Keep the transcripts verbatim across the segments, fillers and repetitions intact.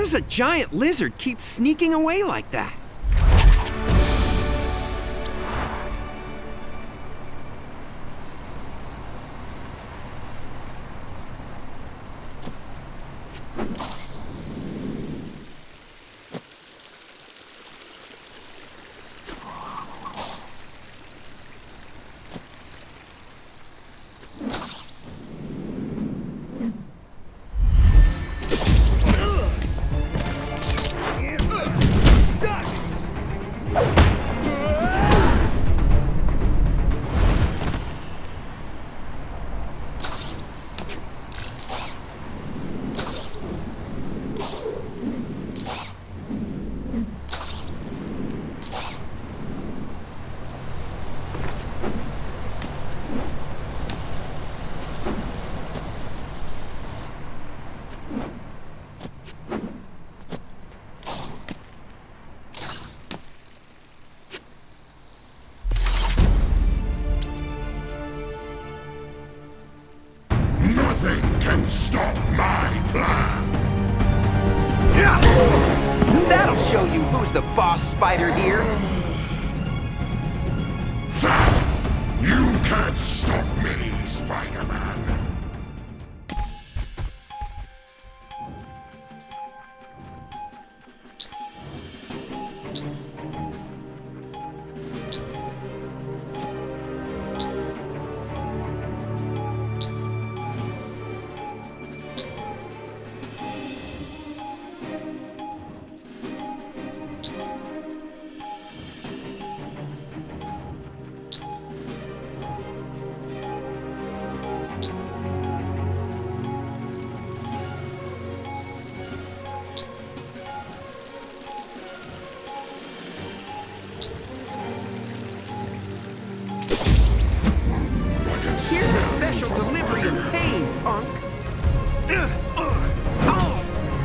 does a giant lizard keep sneaking away like that? Nothing can stop my plan! That'll show you who's the boss spider here. You can't stop me, Spider-Man! Here's a special delivery in pain, punk. Ugh, ugh, oh.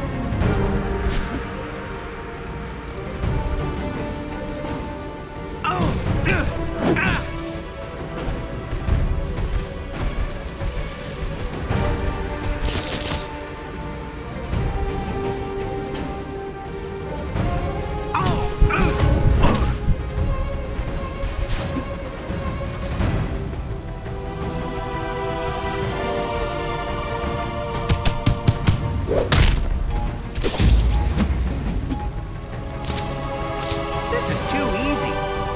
Oh, ugh, ah. This is too easy.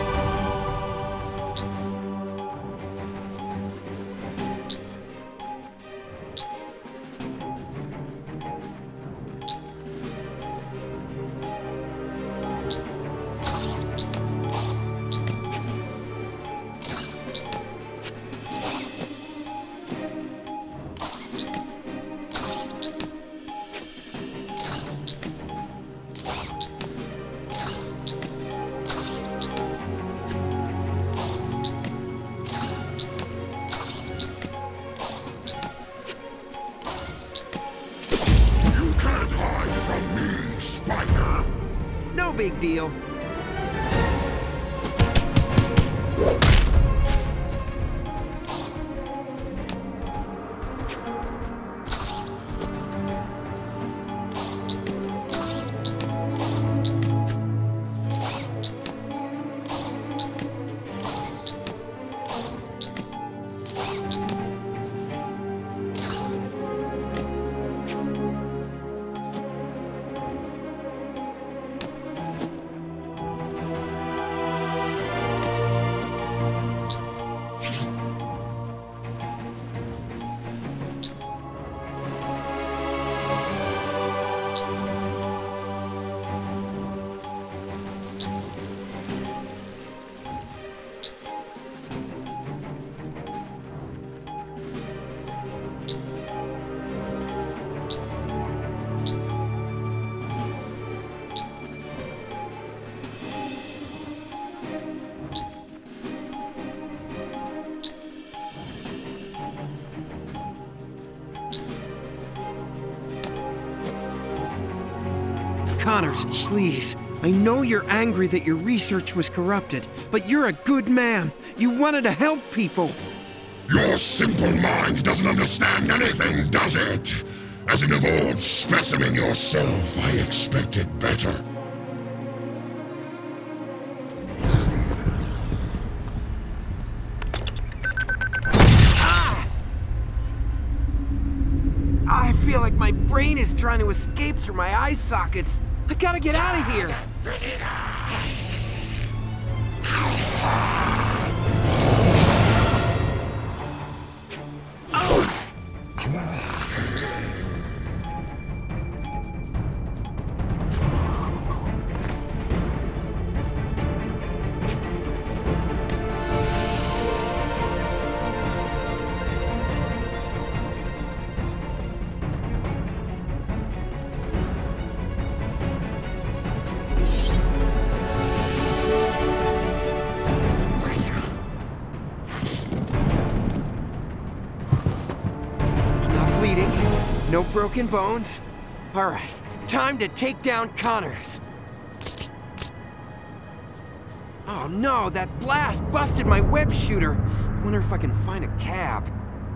No big deal. Connors, please. I know you're angry that your research was corrupted, but you're a good man. You wanted to help people. Your simple mind doesn't understand anything, does it? As an evolved specimen yourself, I expected better. Ah! I feel like my brain is trying to escape through my eye sockets. I gotta get out of here. No broken bones? Alright, time to take down Connors. Oh no, that blast busted my web shooter. I wonder if I can find a cab.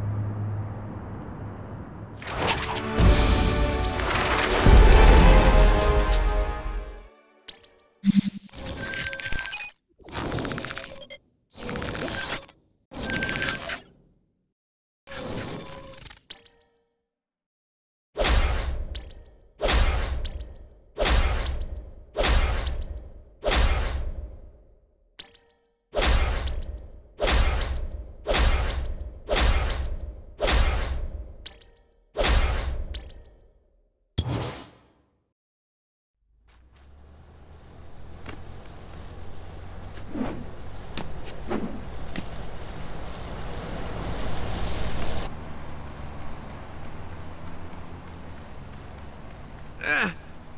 Ah.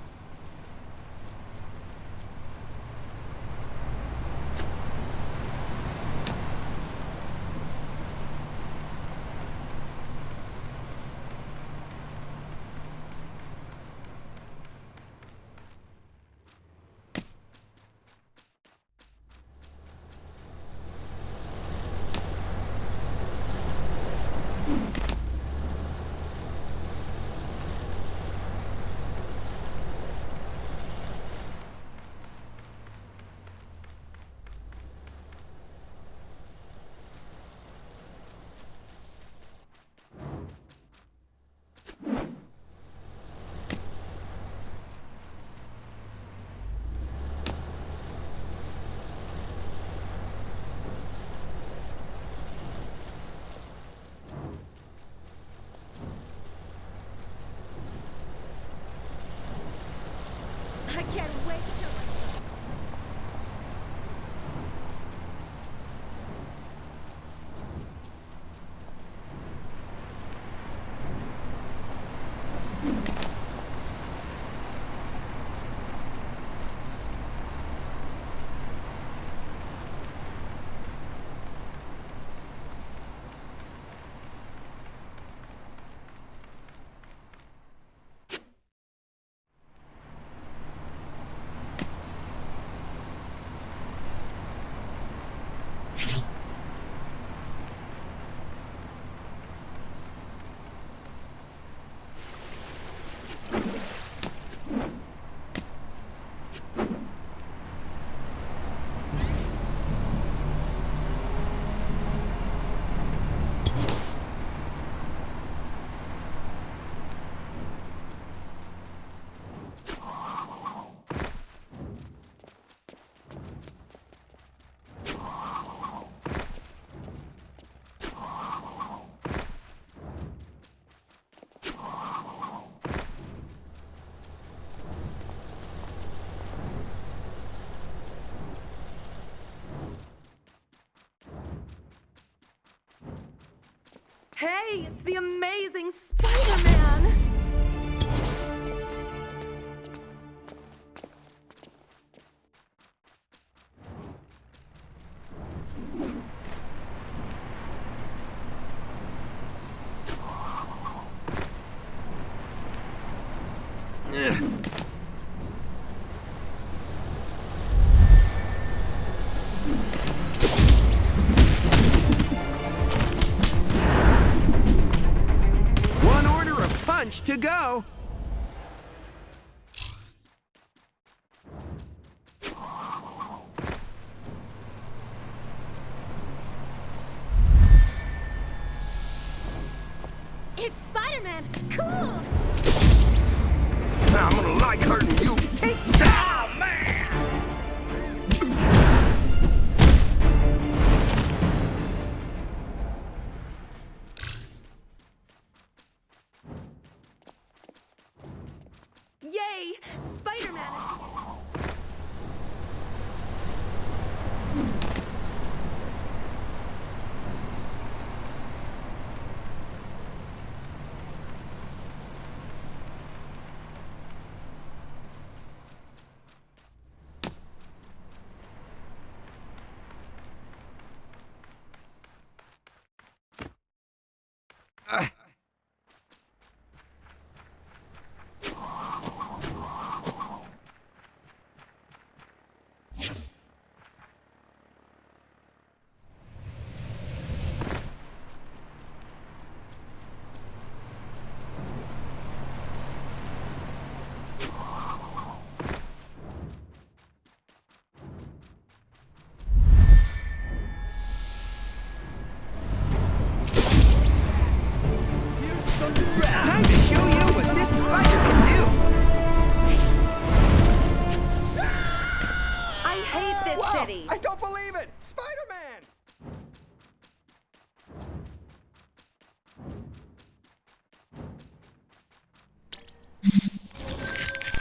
I can't wait till Hey, it's the amazing Spider-Man! to go. It's Spider-Man! Cool! I'm gonna like hurting you. Take that! Oh, man! Yay! Spider-Man! Uh. Time to show you what this spider can do! I hate this Wow, city! I don't believe it!